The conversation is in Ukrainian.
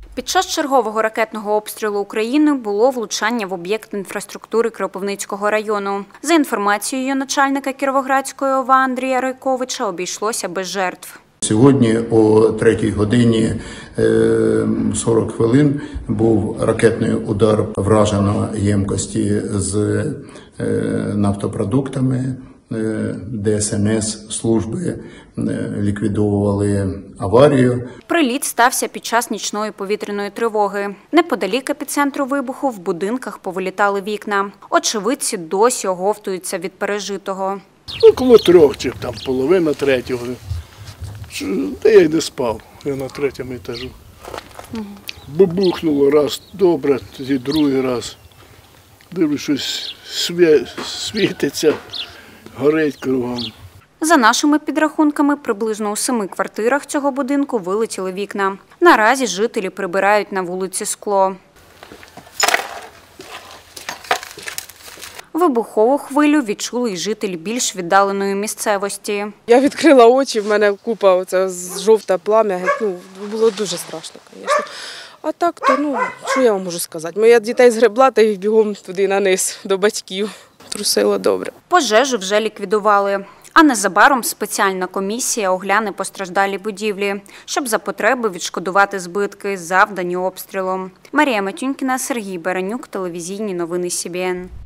Під час чергового ракетного обстрілу України було влучання в об'єкт інфраструктури Кропивницького району. За інформацією начальника Кіровоградської ОВА Андрія Райковича, обійшлося без жертв. Сьогодні о 3 годині 40 хвилин був ракетний удар враженої ємкості з нафтопродуктами. ДСНС служби ліквідовували аварію. Приліт стався під час нічної повітряної тривоги. Неподалік епіцентру вибуху в будинках повилітали вікна. Очевидці досі оговтуються від пережитого. Около 3 чи там половина 3-го. Де я й не спав, я на 3-му етажу. Бабухнуло раз добре, тоді другий раз. Дивлюсь, щось світиться, горить кругом. За нашими підрахунками, приблизно у 7 квартирах цього будинку вилетіли вікна. Наразі жителі прибирають на вулиці скло. Вибухову хвилю відчули й жителі більш віддаленої місцевості. Я відкрила очі, в мене купа оця жовте плам'я. Було дуже страшно, звісно. А так, то, що я вам можу сказати? Я дітей згребла та їх бігом туди на низ, до батьків. Трусило добре. Пожежу вже ліквідували. А незабаром спеціальна комісія огляне постраждалі будівлі, щоб за потреби відшкодувати збитки, завдані обстрілом. Марія Матюнькіна, Сергій Баранюк, телевізійні новини СІБІН.